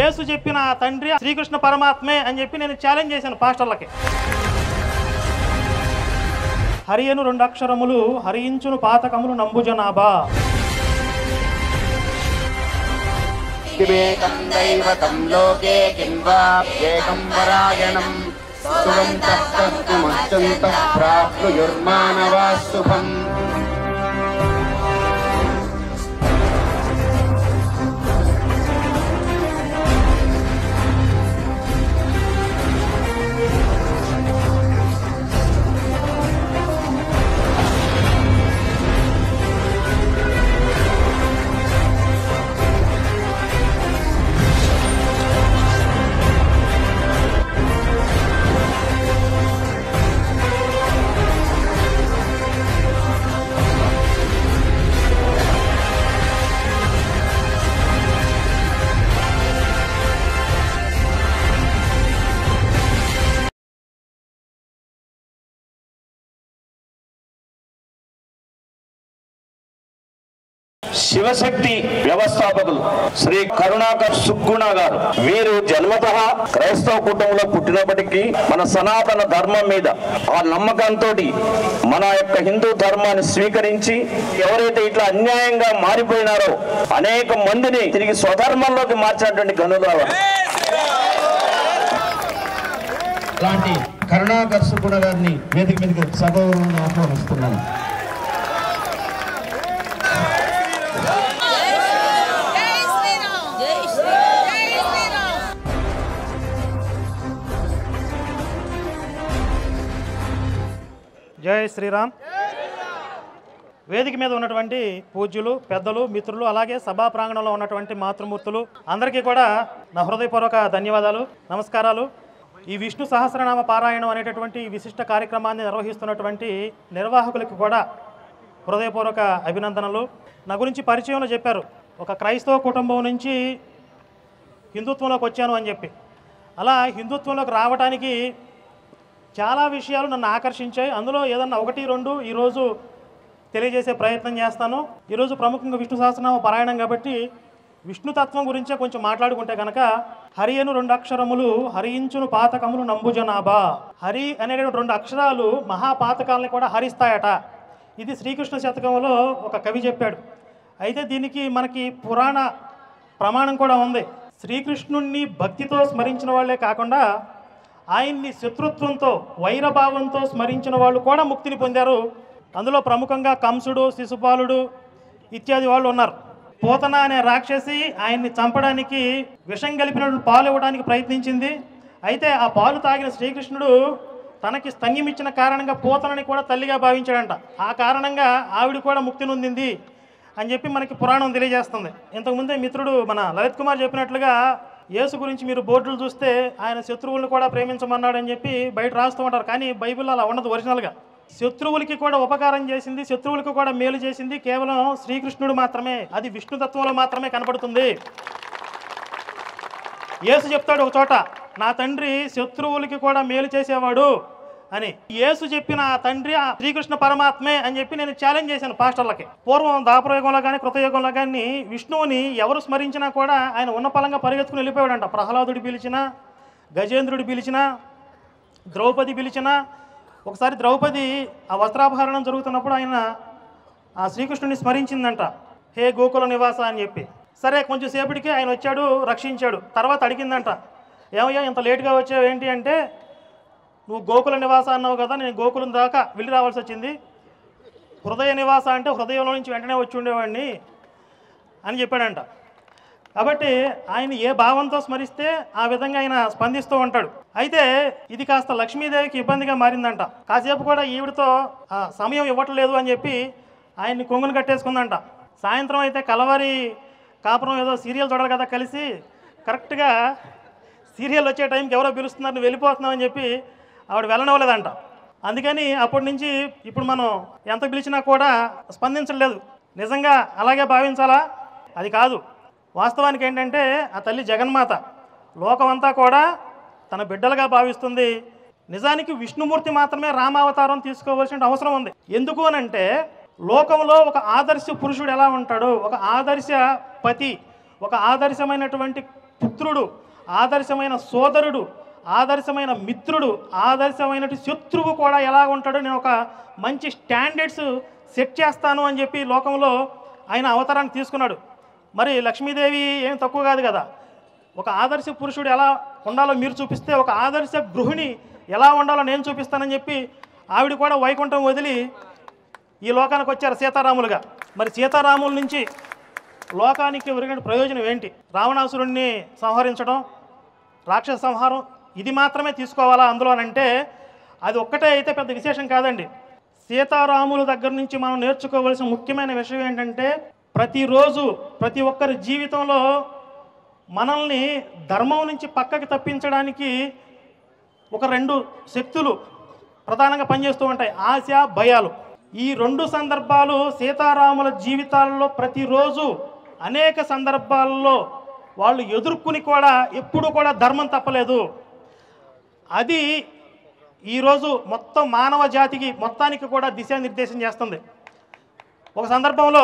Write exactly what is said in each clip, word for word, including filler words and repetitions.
యేసు చెప్పిన తండ్రి శ్రీకృష్ణ పరమాత్మే అని చెప్పి నేను ఛాలెంజ్ చేశాను పాస్టర్లకి. హరియను రెండు అక్షరములు హరించును పాతకములు నంబు జనాభా. వివేకం దైవతం లోకే కింవాప్యేకం పరాయణం సువంతః కర్తుమత్యంతః ప్రాప్నుయుర్మానవాः శుభం. శివశక్తి వ్యవస్థాపకులు శ్రీ కరుణాకర్ సుగ్గుణ గారు. వీరు జన్మతః క్రైస్తవ కుటుంబంలో పుట్టినప్పటికీ మన సనాతన ధర్మం మీద ఆ నమ్మకంతో మన యొక్క హిందూ ధర్మాన్ని స్వీకరించి ఎవరైతే ఇట్లా అన్యాయంగా మారిపోయినారో అనేక మందిని తిరిగి స్వధర్మంలోకి మార్చినటువంటి గనులు. అలాంటి కరుణాకర్ సుగ్గుణ గారిని వేదిక మీదకి సగౌరవంగా ఆహ్వానిస్తున్నాను. జై శ్రీరామ్. వేదిక మీద ఉన్నటువంటి పూజ్యులు, పెద్దలు, మిత్రులు, అలాగే సభా ప్రాంగణంలో ఉన్నటువంటి మాతృమూర్తులు అందరికీ కూడా నా హృదయపూర్వక ధన్యవాదాలు, నమస్కారాలు. ఈ విష్ణు సహస్రనామ పారాయణం అనేటటువంటి విశిష్ట కార్యక్రమాన్ని నిర్వహిస్తున్నటువంటి నిర్వాహకులకు కూడా హృదయపూర్వక అభినందనలు. నా గురించి పరిచయంలో చెప్పారు, ఒక క్రైస్తవ కుటుంబం నుంచి హిందుత్వంలోకి వచ్చాను అని చెప్పి. అలా హిందుత్వంలోకి రావడానికి చాలా విషయాలు నన్ను ఆకర్షించాయి. అందులో ఏదన్నా ఒకటి రెండు ఈరోజు తెలియజేసే ప్రయత్నం చేస్తాను. ఈరోజు ప్రముఖంగా విష్ణు సహస్రనామ పారాయణం కాబట్టి విష్ణుతత్వం గురించే కొంచెం మాట్లాడుకుంటే కనుక, హరియను రెండు అక్షరములు హరించును పాతకములు నంబు జనాభా. హరి అనేటువంటి రెండు అక్షరాలు మహాపాతకాలని కూడా హరిస్తాయట. ఇది శ్రీకృష్ణ శతకంలో ఒక కవి చెప్పాడు. అయితే దీనికి మనకి పురాణ ప్రమాణం కూడా ఉంది. శ్రీకృష్ణుణ్ణి భక్తితో స్మరించిన వాళ్ళే కాకుండా ఆయన్ని శత్రుత్వంతో, వైరభావంతో స్మరించిన వాళ్ళు కూడా ముక్తిని పొందారు. అందులో ప్రముఖంగా కంసుడు, శిశుపాలుడు ఇత్యాది వాళ్ళు ఉన్నారు. పోతన అనే రాక్షసి ఆయన్ని చంపడానికి విషం కలిపినటువంటి పాలు ఇవ్వడానికి ప్రయత్నించింది. అయితే ఆ పాలు తాగిన శ్రీకృష్ణుడు తనకి స్తన్యం ఇచ్చిన కారణంగా పోతనని కూడా తల్లిగా భావించాడంట. ఆ కారణంగా ఆవిడ కూడా ముక్తి నొందింది అని చెప్పి మనకి పురాణం తెలియజేస్తుంది. ఇంతకుముందే మిత్రుడు మన లలిత్ కుమార్ చెప్పినట్లుగా యేసు గురించి మీరు బోర్డులు చూస్తే ఆయన శత్రువులను కూడా ప్రేమించమన్నాడని చెప్పి బయట రాస్తూ ఉంటారు. కానీ బైబిల్ అలా ఉండదు. ఒరిజినల్గా శత్రువులకి కూడా ఉపకారం చేసింది, శత్రువులకు కూడా మేలు చేసింది కేవలం శ్రీకృష్ణుడు మాత్రమే. అది విష్ణుతత్వంలో మాత్రమే కనపడుతుంది. యేసు చెప్తాడు ఒక చోట, నా తండ్రి శత్రువులకి కూడా మేలు చేసేవాడు అని. యేసు చెప్పిన తండ్రి శ్రీకృష్ణ పరమాత్మే అని చెప్పి నేను ఛాలెంజ్ చేశాను పాస్టర్లకి. పూర్వం దాపరయుగంలో కానీ కృతయుగంలో కానీ విష్ణువుని ఎవరు స్మరించినా కూడా ఆయన ఉన్న పలంగా పరిగెత్తుకుని వెళ్ళిపోయాడంట. ప్రహ్లాదుడు పిలిచినా, గజేంద్రుడు పిలిచినా, ద్రౌపది పిలిచినా. ఒకసారి ద్రౌపది ఆ వస్త్రాపహరణం జరుగుతున్నప్పుడు ఆయన ఆ శ్రీకృష్ణుని స్మరించిందంట, హే గోకుల నివాస అని చెప్పి. సరే కొంచెం సేపటికి ఆయన వచ్చాడు, రక్షించాడు. తర్వాత అడిగిందంట, ఏమయ్యా ఇంత లేటుగా వచ్చావు ఏంటి అంటే, నువ్వు గోకుల నివాస అన్నావు కదా, నేను గోకులం దాకా వెళ్ళి రావాల్సి వచ్చింది. హృదయ నివాస అంటే హృదయంలో నుంచి వెంటనే వచ్చి ఉండేవాడిని అని చెప్పాడంట. కాబట్టి ఆయన ఏ భావంతో స్మరిస్తే ఆ విధంగా ఆయన స్పందిస్తూ ఉంటాడు. అయితే ఇది కాస్త లక్ష్మీదేవికి ఇబ్బందిగా మారిందంట. కాసేపు కూడా ఈవిడతో సమయం ఇవ్వట్లేదు అని చెప్పి ఆయన్ని కొంగును కట్టేసుకుందంట. సాయంత్రం అయితే కలవారి కాపురం ఏదో సీరియల్ చూడాలి కదా కలిసి, కరెక్ట్గా సీరియల్ వచ్చే టైంకి ఎవరో పిలుస్తున్నారు, నువ్వు వెళ్ళిపోతున్నావు అని చెప్పి ఆవిడ వెళ్ళనివ్వలేదంట. అందుకని అప్పటి నుంచి ఇప్పుడు మనం ఎంత పిలిచినా కూడా స్పందించలేదు. నిజంగా అలాగే భావించాలా? అది కాదు. వాస్తవానికి ఏంటంటే ఆ తల్లి జగన్మాత లోకమంతా కూడా తన బిడ్డలుగా భావిస్తుంది. నిజానికి విష్ణుమూర్తి మాత్రమే రామావతారం తీసుకోవాల్సిన అవసరం ఉంది. ఎందుకు అనంటే లోకంలో ఒక ఆదర్శ పురుషుడు ఎలా ఉంటాడో, ఒక ఆదర్శ పతి, ఒక ఆదర్శమైనటువంటి పుత్రుడు, ఆదర్శమైన సోదరుడు, ఆదర్శమైన మిత్రుడు, ఆదర్శమైన శత్రువు కూడా ఎలా ఉంటాడో నేను ఒక మంచి స్టాండర్డ్స్ సెట్ చేస్తాను అని చెప్పి లోకంలో ఆయన అవతారాన్ని తీసుకున్నాడు. మరి లక్ష్మీదేవి ఏం తక్కువ కాదు కదా. ఒక ఆదర్శ పురుషుడు ఎలా ఉండాలో మీరు చూపిస్తే ఒక ఆదర్శ గృహిణి ఎలా ఉండాలో నేను చూపిస్తానని చెప్పి ఆవిడ కూడా వైకుంఠం వదిలి ఈ లోకానికి వచ్చారు సీతారాములుగా. మరి సీతారాముల నుంచి లోకానికి ఒరిగిన ప్రయోజనం ఏంటి? రావణాసురుణ్ణి సంహరించడం, రాక్షస సంహారం, ఇది మాత్రమే తీసుకోవాలా అందులో అంటే అది ఒక్కటే అయితే పెద్ద విశేషం కాదండి. సీతారాముల దగ్గర నుంచి మనం నేర్చుకోవాల్సిన ముఖ్యమైన విషయం ఏంటంటే ప్రతిరోజు ప్రతి ఒక్కరి జీవితంలో మనల్ని ధర్మం నుంచి పక్కకి తప్పించడానికి ఒక రెండు శక్తులు ప్రధానంగా పనిచేస్తూ ఉంటాయి, ఆశ, భయాలు. ఈ రెండు సందర్భాలు సీతారాముల జీవితాల్లో ప్రతిరోజు అనేక సందర్భాల్లో వాళ్ళు ఎదుర్కొని కూడా ఎప్పుడూ కూడా ధర్మం తప్పలేదు. అది ఈరోజు మొత్తం మానవ జాతికి మొత్తానికి కూడా దిశానిర్దేశం చేస్తుంది. ఒక సందర్భంలో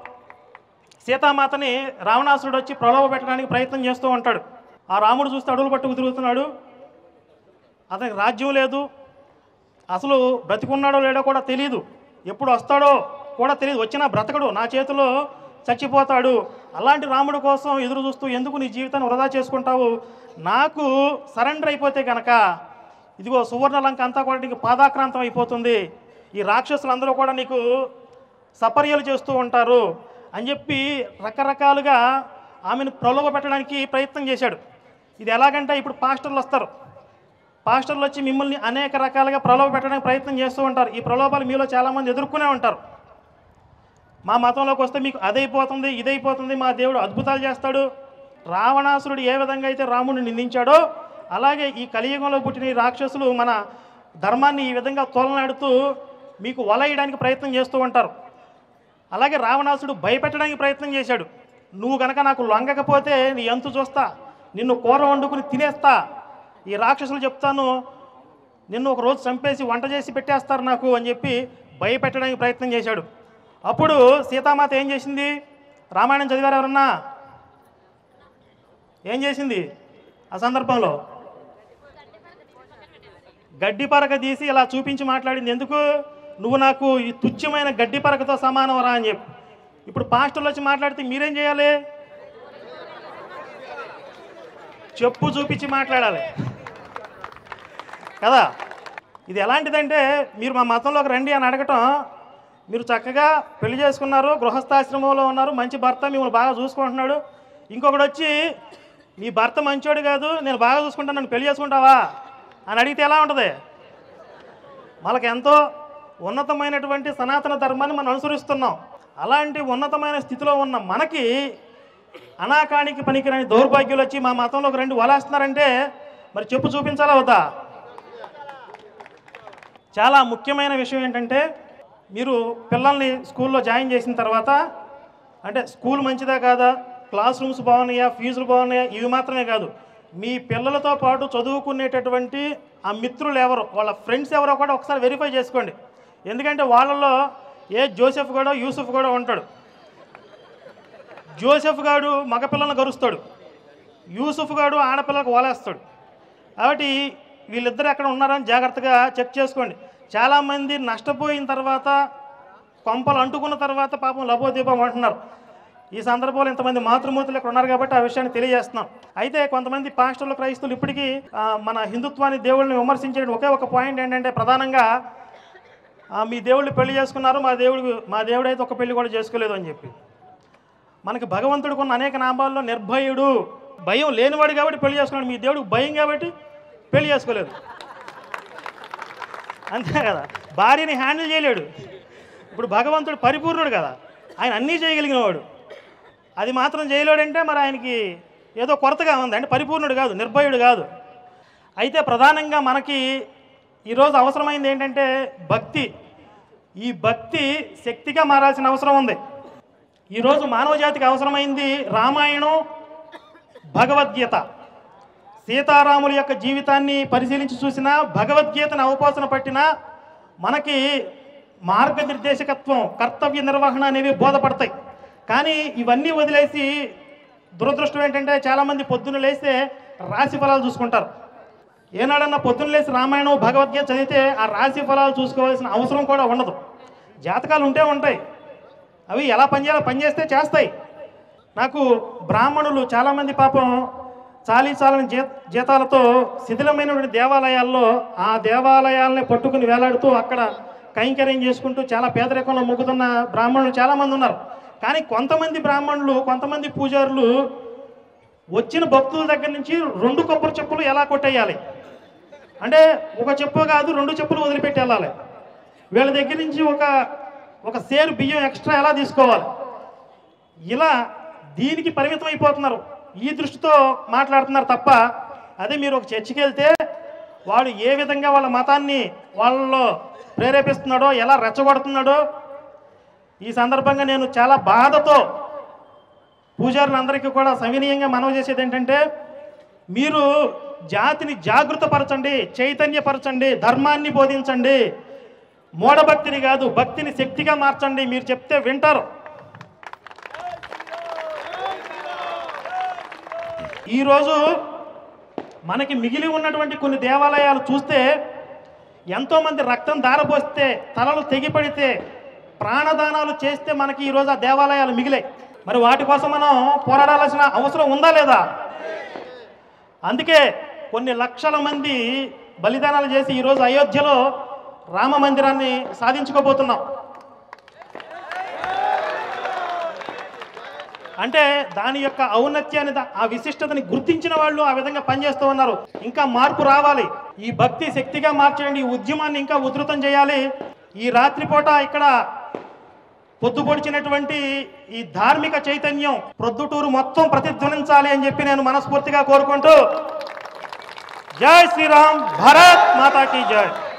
సీతామాతని రావణాసురుడు వచ్చి ప్రలోభ పెట్టడానికి ప్రయత్నం చేస్తూ ఉంటాడు. ఆ రాముడు చూస్తే అడుగులు పట్టుకు తిరుగుతున్నాడు, అతనికి రాజ్యం లేదు, అసలు బ్రతికున్నాడో లేడో కూడా తెలియదు, ఎప్పుడు వస్తాడో కూడా తెలియదు, వచ్చినా బ్రతకడు, నా చేతిలో చచ్చిపోతాడు. అలాంటి రాముడి కోసం ఎదురు చూస్తూ ఎందుకు నీ జీవితాన్ని వృధా చేసుకుంటావు, నాకు సరెండర్ అయిపోతే కనుక ఇదిగో సువర్ణలంక అంతా కూడా నీకు పాదాక్రాంతం అయిపోతుంది, ఈ రాక్షసులందరూ కూడా నీకు సపర్యలు చేస్తూ ఉంటారు అని చెప్పి రకరకాలుగా ఆమెను ప్రలోభ పెట్టడానికి ప్రయత్నం చేశాడు. ఇది ఎలాగంటే ఇప్పుడు పాస్టర్లు వస్తారు, పాస్టర్లు వచ్చి మిమ్మల్ని అనేక రకాలుగా ప్రలోభ పెట్టడానికి ప్రయత్నం చేస్తూ ఉంటారు. ఈ ప్రలోభాలు మీలో చాలామంది ఎదుర్కొనే ఉంటారు. మా మతంలోకి వస్తే మీకు అదైపోతుంది, ఇదైపోతుంది, మా దేవుడు అద్భుతాలు చేస్తాడు. రావణాసురుడు ఏ విధంగా అయితే రాముడిని నిందించాడో అలాగే ఈ కలియుగంలో పుట్టిన ఈ రాక్షసులు మన ధర్మాన్ని ఈ విధంగా తోలనాడుతూ మీకు వలయడానికి ప్రయత్నం చేస్తూ ఉంటారు. అలాగే రావణాసుడు భయపెట్టడానికి ప్రయత్నం చేశాడు. నువ్వు కనుక నాకు లొంగకపోతే నీ ఎంతు చూస్తా, నిన్ను కూర వండుకుని తినేస్తా, ఈ రాక్షసులు చెప్తాను నిన్ను ఒక రోజు చంపేసి వంట చేసి పెట్టేస్తారు నాకు అని చెప్పి భయపెట్టడానికి ప్రయత్నం చేశాడు. అప్పుడు సీతామాత ఏం చేసింది? రామాయణం చదివారు ఎవరన్నా? ఏం చేసింది ఆ సందర్భంలో? గడ్డి పరక తీసి ఇలా చూపించి మాట్లాడింది. ఎందుకు? నువ్వు నాకు ఈ తుచ్చమైన గడ్డి పరకతో సమానం రా అని చెప్పి. ఇప్పుడు పాస్టర్లు వచ్చి మాట్లాడితే మీరేం చేయాలి? చెప్పు చూపించి మాట్లాడాలి కదా. ఇది ఎలాంటిదంటే మీరు మా మతంలోకి రండి అని అడగటం, మీరు చక్కగా పెళ్లి చేసుకున్నారు, గృహస్థాశ్రమంలో ఉన్నారు, మంచి భర్త మిమ్మల్ని బాగా చూసుకుంటున్నాడు, ఇంకొకటి వచ్చి నీ భర్త మంచోడు కాదు, నేను బాగా చూసుకుంటాను, నన్ను పెళ్లి చేసుకుంటావా అని అడిగితే ఎలా ఉంటుంది? మనకు ఎంతో ఉన్నతమైనటువంటి సనాతన ధర్మాన్ని మనం అనుసరిస్తున్నాం. అలాంటి ఉన్నతమైన స్థితిలో ఉన్న మనకి అనాకానికి పనికిరాని దౌర్భాగ్యులు వచ్చి మా మతంలోకి రెండు వలేస్తున్నారంటే మరి చెప్పు చూపించాలా వద్దా? చాలా ముఖ్యమైన విషయం ఏంటంటే మీరు పిల్లల్ని స్కూల్లో జాయిన్ చేసిన తర్వాత అంటే స్కూల్ మంచిదా కాదా, క్లాస్ రూమ్స్ బాగున్నాయా, ఫీజులు బాగున్నాయా, ఇవి మాత్రమే కాదు, మీ పిల్లలతో పాటు చదువుకునేటటువంటి ఆ మిత్రులు ఎవరో, వాళ్ళ ఫ్రెండ్స్ ఎవరో కూడా ఒకసారి వెరిఫై చేసుకోండి. ఎందుకంటే వాళ్ళల్లో ఏ జోసెఫ్ గాడో యూసుఫ్ కూడా ఉంటాడు. జోసెఫ్ గాడు మగపిల్లలను గరుస్తాడు, యూసుఫ్ గాడు ఆడపిల్లలకు ఓలేస్తాడు. కాబట్టి వీళ్ళిద్దరు ఎక్కడ ఉన్నారని జాగ్రత్తగా చెక్ చేసుకోండి. చాలామంది నష్టపోయిన తర్వాత కొంపలు అంటుకున్న తర్వాత పాపం లభోదీపం అంటున్నారు. ఈ సందర్భంలో ఇంతమంది మాతృమూర్తులు ఇక్కడ ఉన్నారు కాబట్టి ఆ విషయాన్ని తెలియజేస్తున్నాం. అయితే కొంతమంది పాస్టర్లు, క్రైస్తవులు ఇప్పటికీ మన హిందుత్వాన్ని, దేవుళ్ళని విమర్శించే ఒకే ఒక పాయింట్ ఏంటంటే ప్రధానంగా మీ దేవుళ్ళు పెళ్లి చేసుకున్నారు, మా దేవుడు మా దేవుడు అయితే ఒక పెళ్లి కూడా చేసుకోలేదు అని చెప్పి. మనకి భగవంతుడికి ఉన్న అనేక నామాల్లో నిర్భయుడు, భయం లేనివాడు కాబట్టి పెళ్లి చేసుకున్నాడు, మీ దేవుడికి భయం కాబట్టి పెళ్లి చేసుకోలేదు, అంతే కదా. భార్యని హ్యాండిల్ చేయలేడు. ఇప్పుడు భగవంతుడు పరిపూర్ణుడు కదా, ఆయన అన్నీ చేయగలిగిన వాడు, అది మాత్రం చేయలేడంటే మరి ఆయనకి ఏదో కొరతగా ఉంది, అంటే పరిపూర్ణుడు కాదు, నిర్భయుడు కాదు. అయితే ప్రధానంగా మనకి ఈరోజు అవసరమైంది ఏంటంటే భక్తి. ఈ భక్తి శక్తిగా మారాల్సిన అవసరం ఉంది. ఈరోజు మానవ జాతికి అవసరమైంది రామాయణం, భగవద్గీత. సీతారాముల యొక్క జీవితాన్ని పరిశీలించి చూసినా, భగవద్గీతను అవపోసన పట్టినా మనకి మార్గనిర్దేశకత్వం, కర్తవ్య నిర్వహణ అనేవి బోధపడతాయి. కానీ ఇవన్నీ వదిలేసి దురదృష్టం ఏంటంటే చాలామంది పొద్దున్న లేస్తే రాశి ఫలాలు చూసుకుంటారు. ఏనాడన్నా పొద్దున్న లేసి రామాయణం భగవద్గీత చదివితే ఆ రాశి ఫలాలు చూసుకోవాల్సిన అవసరం కూడా ఉండదు. జాతకాలు ఉంటే ఉంటాయి, అవి ఎలా పనిచేయాలో పనిచేస్తే చేస్తాయి. నాకు బ్రాహ్మణులు చాలామంది పాపం చాలీ చాలని జీ జీతాలతో శిథిలమైనటువంటి దేవాలయాల్లో ఆ దేవాలయాలని పట్టుకుని వేలాడుతూ అక్కడ కైంకర్యం చేసుకుంటూ చాలా పేదరికంలో మొగ్గుతున్న బ్రాహ్మణులు చాలామంది ఉన్నారు. కానీ కొంతమంది బ్రాహ్మణులు, కొంతమంది పూజారులు వచ్చిన భక్తుల దగ్గర నుంచి రెండు కొబ్బరి చెప్పులు ఎలా కొట్టేయాలి అంటే ఒక చెప్పు కాదు రెండు చెప్పులు వదిలిపెట్టి వెళ్ళాలి. వీళ్ళ దగ్గర నుంచి ఒక ఒక సేరు బియ్యం ఎక్స్ట్రా ఎలా తీసుకోవాలి, ఇలా దీనికి పరిమితం అయిపోతున్నారు. ఈ దృష్టితో మాట్లాడుతున్నారు తప్ప అదే మీరు ఒక చర్చికి వెళ్తే వాడు ఏ విధంగా వాళ్ళ మతాన్ని వాళ్ళలో ప్రేరేపిస్తున్నాడో, ఎలా రెచ్చగొడుతున్నాడో ఈ సందర్భంగా నేను చాలా బాధతో పూజారులందరికీ కూడా సవినీయంగా మనవి చేసేది ఏంటంటే, మీరు జాతిని జాగృతపరచండి, చైతన్యపరచండి, ధర్మాన్ని బోధించండి. మూఢభక్తిని కాదు, భక్తిని శక్తిగా మార్చండి. మీరు చెప్తే వింటారు. ఈరోజు మనకి మిగిలి ఉన్నటువంటి కొన్ని దేవాలయాలు చూస్తే ఎంతోమంది రక్తం ధారపోస్తే, తలలు తెగిపడితే, ప్రాణదానాలు చేస్తే మనకి ఈరోజు ఆ దేవాలయాలు మిగిలాయి. మరి వాటి కోసం మనం పోరాడాల్సిన అవసరం ఉందా లేదా? అందుకే కొన్ని లక్షల మంది బలిదానాలు చేసి ఈరోజు అయోధ్యలో రామ మందిరాన్ని సాధించుకోబోతున్నాం. అంటే దాని యొక్క ఔన్నత్యాన్ని, ఆ విశిష్టతని గుర్తించిన వాళ్ళు ఆ విధంగా పనిచేస్తూ ఉన్నారు. ఇంకా మార్పు రావాలి. ఈ భక్తి శక్తిగా మార్చండి. ఈ ఉద్యమాన్ని ఇంకా ఉధృతం చేయాలి. ఈ రాత్రిపూట ఇక్కడ పొద్దుపొడిచినటువంటి ఈ ధార్మిక చైతన్యం ప్రొద్దుటూరు మొత్తం ప్రతిధ్వనించాలి అని చెప్పి నేను మనస్ఫూర్తిగా కోరుకుంటూ, జై శ్రీరామ్, భారత్ మాతా కీ జై.